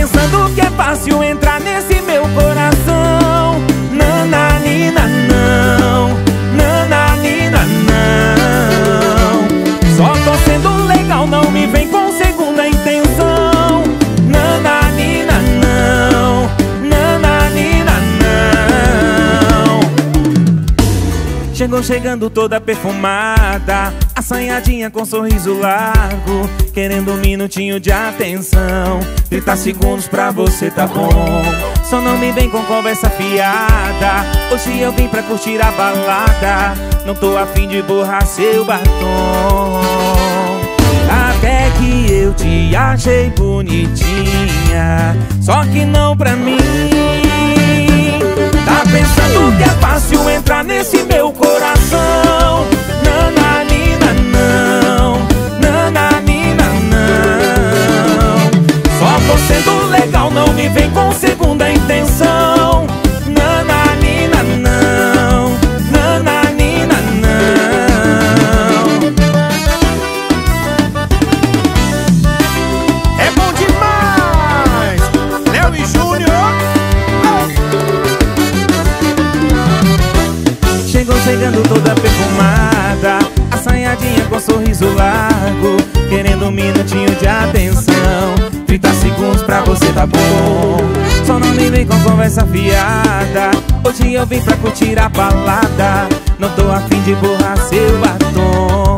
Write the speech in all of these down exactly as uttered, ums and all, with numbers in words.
pensando que é fácil entrar nesse meu coração. Nananina não, nananina não. Só tô sendo legal, não me vem com segunda intenção. Nananina não, nananina não. Chegou chegando toda perfumada, assanhadinha com sorriso largo, querendo um minutinho de atenção. Trinta segundos pra você tá bom. Só não me vem com conversa fiada, hoje eu vim pra curtir a balada. Não tô afim de borrar seu batom. Até que eu te achei bonitinha, só que não pra mim. Tá pensando que é fácil entrar nesse meu coração. Nananina não, nananina não. Só tô sendo legal, não me vem com segunda intenção. Nananina não, nananina não. É bom demais! Léo e Júnior. Chegou chegando toda perfumada, assanhadinha com sorriso largo, querendo um minutinho de atenção. Trinta segundos pra você tá bom. Só não me vem com conversa fiada, hoje eu vim pra curtir a balada. Não tô afim de borrar seu batom.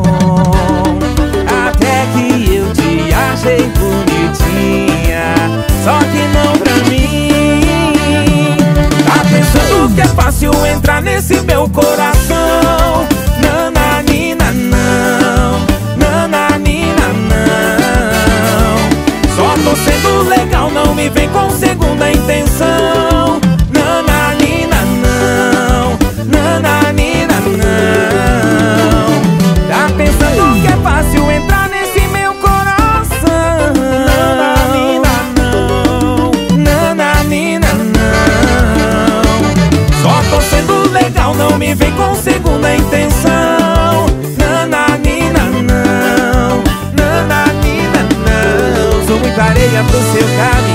Até que eu te achei bonitinha, só que não pra mim. Tá pensando que é fácil entrar nesse meu coração. Nananina não, nananina não. Só tô sendo legal, não me vem com segunda intenção. Nananina não, nananina não. Tá pensando que é fácil entrar nesse meu coração. Nananina não, nananina não. Só tô sendo legal, não me vem com segunda intenção. Nananina não, nananina não. Sou muita areia pro seu caso.